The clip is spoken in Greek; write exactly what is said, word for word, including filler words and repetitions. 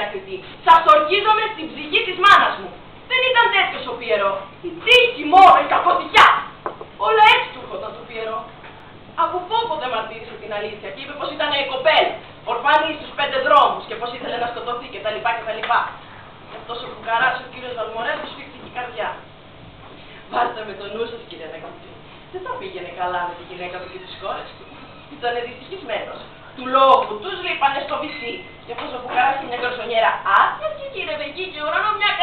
διακριτή. Σας ορκίζομαι στην ψυχή της μάνας μου. Δεν ήταν τέτοιος ο Πιερό. Η τύχη μόνο, η κακοτυχιά. Όλα έτσι του έρχονταν το Πιερό. Από φόβο δεν μαρτύρησε την αλήθεια και είπε πως ήταν κοπέλα, ορφανή στους πέντε δρόμους και πως ήθελε να σκοτωθεί κτλ. κτλ. Και αυτός ο φουκαράς ο κύριος Βαλμορές του σφίχτηκε η καρδιά. Βάζετε με το νου σας, κύριε Νεκροτή. Δεν θα πήγαινε καλά με τη γυναίκα του και τις κόρες του. Ήταν δυστυχισμένος. Του λόγου τους λείπανε στο βυσί. Και αυτός ο φουκαράς την νεκροσονιέρα άδεια και γύρευε εκεί και ουρανό μια